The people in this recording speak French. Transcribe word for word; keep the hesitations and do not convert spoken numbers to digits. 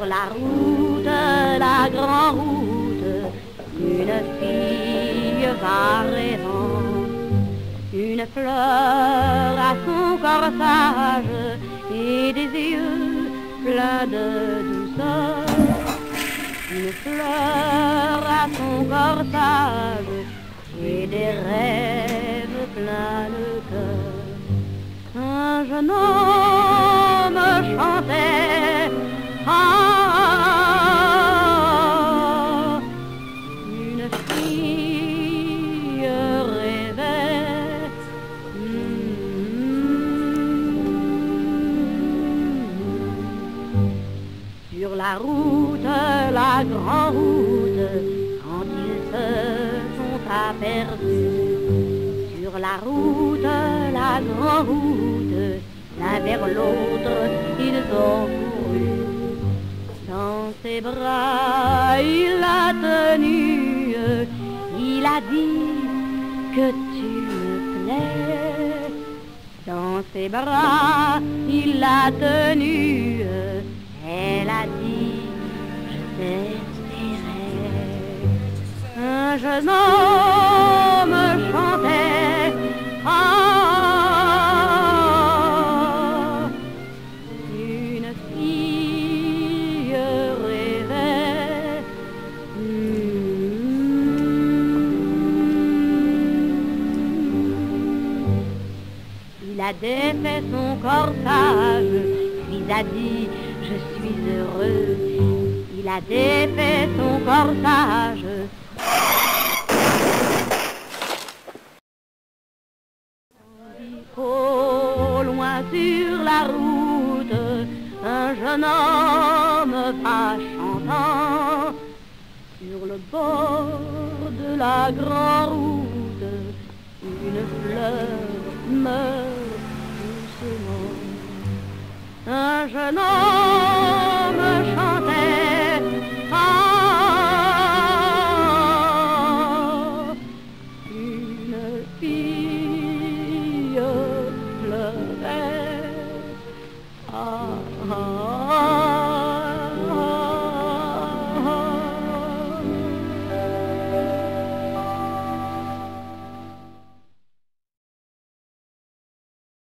Sur la route, la grande route, une fille va rêvant, une fleur à son corsage et des yeux pleins de douceur. Une fleur à son corsage et des rêves pleins de cœur. Un jeune homme chantait, ah, une fille rêvait. Mm-hmm. Sur la route, la grande route, quand ils se sont aperçus. Sur la route, la grande route, l'un vers l'autre, ils ont couru. Dans ses bras, il l'a tenue, il a dit que tu me plais. Dans ses bras, il l'a tenue, elle a dit je t'espérais. Un jeune homme chantait, ah, une fille rêvait. Mm-hmm. Il a défait son corsage, puis a dit je suis heureux. Il a défait son corsage. Au loin sur la route, un jeune homme va chantant. Sur le bord de la grande route, une fleur meurt doucement. Un jeune homme